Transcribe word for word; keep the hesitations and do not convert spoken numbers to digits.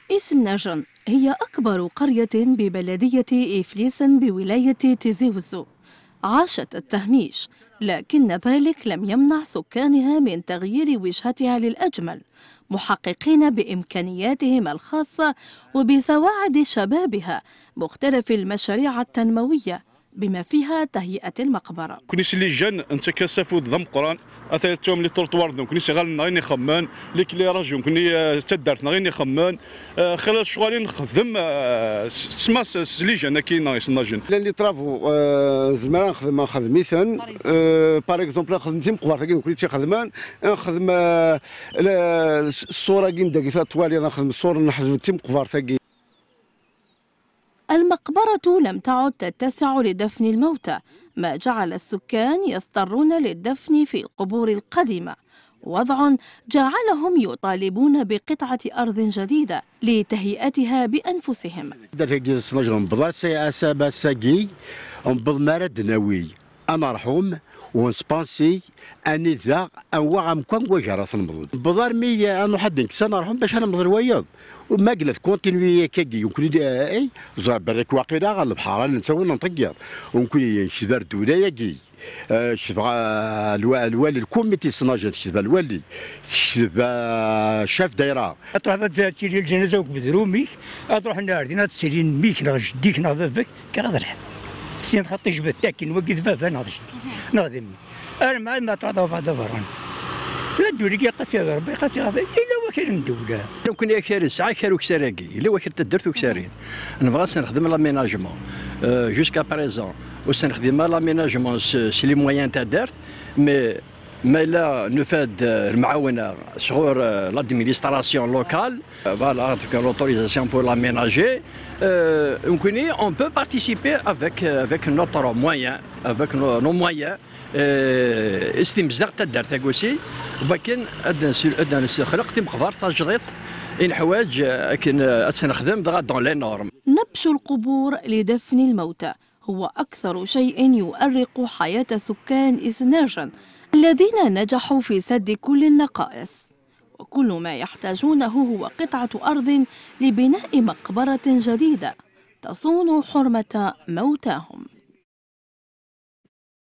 إسناجن هي أكبر قرية ببلدية إفليسن بولاية تيزي وزو. عاشت التهميش، لكن ذلك لم يمنع سكانها من تغيير وجهتها للأجمل، محققين بإمكانياتهم الخاصة وبسواعد شبابها مختلف المشاريع التنموية بما فيها تهيئة المقبرة. كنيس اللي جان انت كسافو ذم قران اثرتهم لي طرطوار ذم كنيس غالنا غيني خمان ليك لي راجون كني تدارتنا غيني خمان خلال شغالين نخدم تسمى سليج انا كاين يسناجن اللي طرافو زمان نخدم نخدم مثلا باغ اكزومبل نخدم تيم قبار كي كنت خدمان نخدم الصوره كي ندير فيها الطوالي نخدم الصوره نحجب تيم قبار ثقي. المقبرة لم تعد تتسع لدفن الموتى، ما جعل السكان يضطرون للدفن في القبور القديمة، وضع جعلهم يطالبون بقطعة أرض جديدة لتهيئتها بأنفسهم. ونسبانسي اني ذا انواع مكان وجرة المضود بضار مية انو حد نكسر نروحهم باش انا مضر وياض وما قلت كونتينيو كاكي يمكن اي زعما برك واقيلا على البحر نسوي نطير وممكن يشدر دوله كي شبغى الوالي الكوميتي صناجه شبغى الوالي شبغى شاف دايره تروح تشيل الجنازه وكبدرو ميك تروح ناردين تسيرين ميك نا جديك نا بابك كغدر سين خطي جبت تاكل وقيت فافا ناضي ناضي انا ما ما تعطوا في هذا فران الدولة كي قاسي ربي قاسي هذا الا وكان الدولة لو كنا كاري ساعه كارو كساراكي الا وكان تدرتو كسارين نبغى نخدم لاميناجمون جوسكا بريزون وسنخدم لاميناجمون سي لي مويان تاع دارت مي ما لا نفاد المعاونه sur l'administration locale, voilà, avec l'autorisation pour l'aménager, euh, on peut participer avec, avec notre moyen, avec nos, nos moyens. استمزاق تدار تاكوسي ولكن ادنا خلق تيم خضار تجريط الحوايج لكن نخدم دغا دون لي نورم. نبش القبور لدفن الموتى هو أكثر شيء يؤرق حياة سكان إسناجن الذين نجحوا في سد كل النقائص، وكل ما يحتاجونه هو قطعة أرض لبناء مقبرة جديدة تصون حرمة موتاهم.